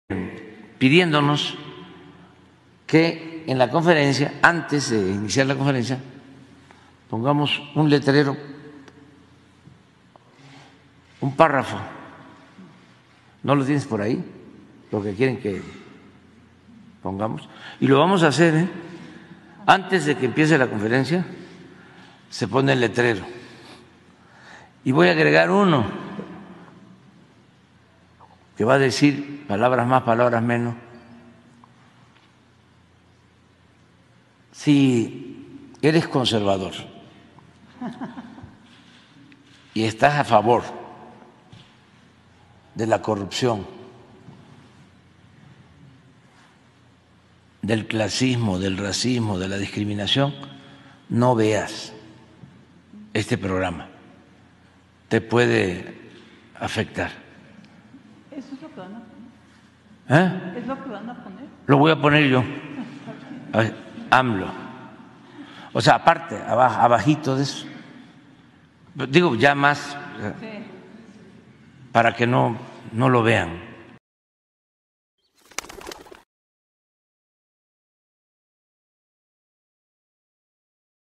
pidiéndonos que en la conferencia, antes de iniciar la conferencia, pongamos un letrero, un párrafo. ¿No lo tienes por ahí? Lo que quieren que pongamos. Y lo vamos a hacer, ¿eh? Antes de que empiece la conferencia, se pone el letrero. Y voy a agregar uno que va a decir palabras más, palabras menos. Si eres conservador y estás a favor de la corrupción, del clasismo, del racismo, de la discriminación, no veas este programa. Te puede afectar. ¿Eso es lo que van a poner? ¿Es lo que van a poner? Lo voy a poner yo. AMLO. O sea, aparte, abajito de eso. Digo, ya más, para que no lo vean.